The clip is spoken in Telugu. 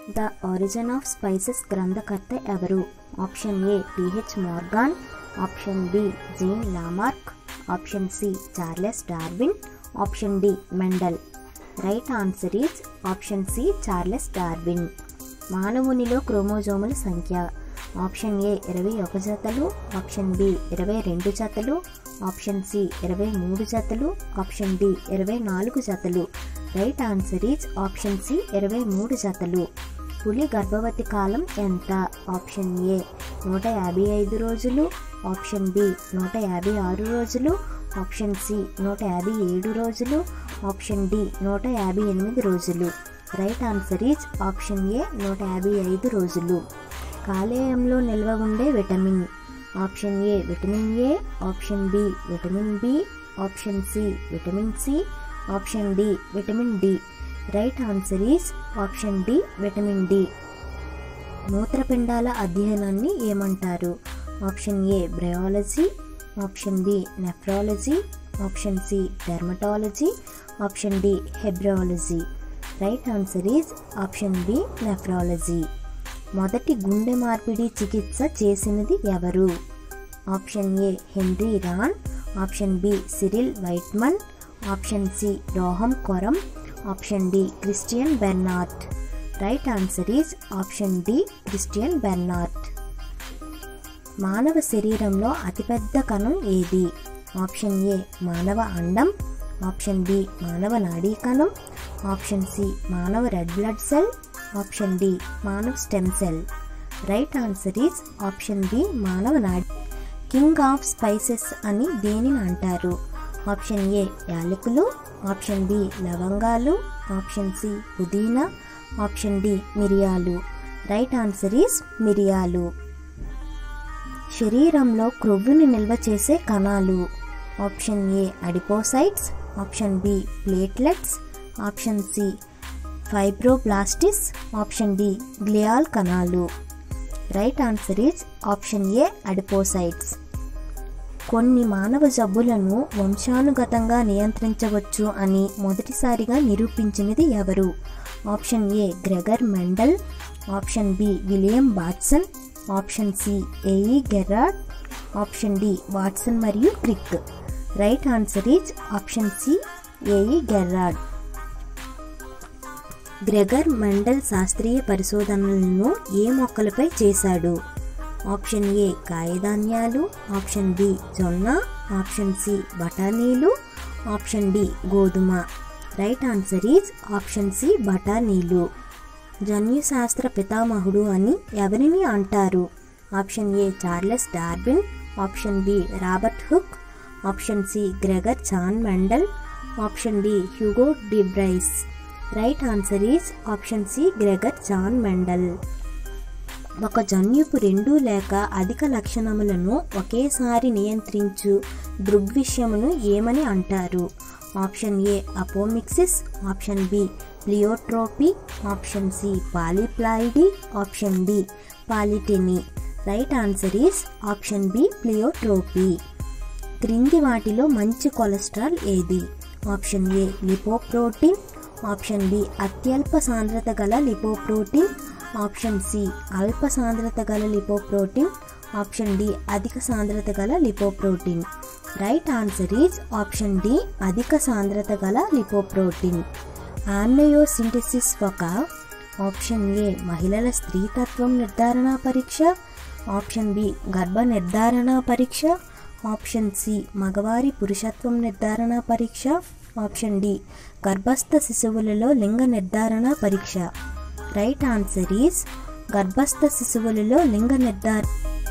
ద ఆరిజిన్ ఆఫ్ స్పైసెస్ గ్రంథకర్త ఎవరు? Option A T H Morgan, option B Jean Lamarck, option C Charles Darwin, option D Mendel. Right answer is option C Charles Darwin. మానవునిలో క్రోమోజోముల సంఖ్య ఆప్షన్ ఏ 21 జతలు, ఆప్షన్ బి 22 జతలు, ఆప్షన్ సి 23 జతలు, ఆప్షన్ డి 24 జతలు. Right answer is option C 23 జతలు. పులి గర్భవతి కాలం ఎంత? ఆప్షన్ ఏ 155 రోజులు, ఆప్షన్ బి 156 రోజులు, ఆప్షన్ సి 157 రోజులు, ఆప్షన్ డి 158 రోజులు. Right answer is option A 155 రోజులు. కాలేయంలో నిల్వ ఉండే vitamin option A vitamin A, option B vitamin B, option C vitamin C, option D vitamin D. Right answer is option D vitamin D. మూత్రపిండాల అధ్యయనాన్ని ఏమంటారు? Option A bryology, option B nephrology, option C dermatology, option D hebrology. Right answer is option B nephrology. మొదటి గుండె మార్పిడి చికిత్స చేసినది ఎవరు? Option A Henry Ron, option B Cyril Whitman, option C Roham Koram, option D Christian Barnard. Right answer is option D Christian Barnard. మానవ శరీరంలో అతిపెద్ద కణం ఏది? ఆప్షన్ ఏ మానవ అండం, ఆప్షన్ బి మానవ నాడీ కణం, ఆప్షన్ సి మానవ red blood cell, option D మానవ stem cell. Right answer is option B మానవ నాడీ. కింగ్ ఆఫ్ స్పైసెస్ అని దేనిని అంటారు? ఆప్షన్ ఏ యాలకులు, ఆప్షన్ బి లవంగాలు, ఆప్షన్ సి పుదీనా, ఆప్షన్ డి మిరియాలు. రైట్ ఆన్సర్ ఈజ్ మిరియాలు. శరీరంలో క్రొవ్వుని నిల్వ చేసే కణాలు option A adipocytes, option B platelets, option C fibroblasts, option D glial కణాలు. Right answer is option A adipocytes. కొన్ని మానవ జబ్బులను వంశానుగతంగా నియంత్రించవచ్చు అని మొదటిసారిగా నిరూపించినది ఎవరు? Option A Gregor Mendel, option B William Watson, option C A E Gerrard, option D Watson మరియు Crick. Right answer is option C A E Gerrard. Gregor Mendel శాస్త్రీయ పరిశోధనలను ఏ మొక్కలపై చేశాడు? ఆప్షన్ ఏ కాయధాన్యాలు, ఆప్షన్ బి జొన్న, ఆప్షన్ సి బఠానీలు, ఆప్షన్ డి గోధుమ. Right answer is option C బఠానీలు. జన్యుశాస్త్ర పితామహుడు అని ఎవరిని అంటారు? Option A Charles Darwin, option B Robert Hooke, option C Gregor John Mendel, option D Hugo de Vries. Right answer is option C Gregor John Mendel. ఒక జన్యుపు 2 లేక అధిక లక్షణములను ఒకేసారి నియంత్రించు దృగ్విషయమును ఏమని అంటారు? Option A apomixis, option B pleiotropy, option C polyploidy, option D polyteny. Right answer is option B pleiotropy. క్రింది వాటిలో మంచి కొలెస్ట్రాల్ ఏది? Option A lipoprotein, option B అత్యల్ప సాంద్రత గల లిపోప్రోటీన్, ఆప్షన్ సి అల్ప సాంద్రత గల లిపోప్రోటీన్, ఆప్షన్ డి అధిక సాంద్రత గల lipoprotein. Right answer is option D అధిక సాంద్రత గల లిపోప్రోటీన్. ఆమ్నయోసింథసిస్ ఒక ఆప్షన్ ఏ మహిళల స్త్రీతత్వం నిర్ధారణ పరీక్ష, ఆప్షన్ బి గర్భ నిర్ధారణ పరీక్ష, ఆప్షన్ సి మగవారి పురుషత్వం నిర్ధారణ పరీక్ష, ఆప్షన్ డి గర్భస్థ శిశువులలో లింగ నిర్ధారణ పరీక్ష. రైట్ ఆన్సర్ ఈజ్ గర్భస్థ శిశువులలో లింగ నిర్ధారణ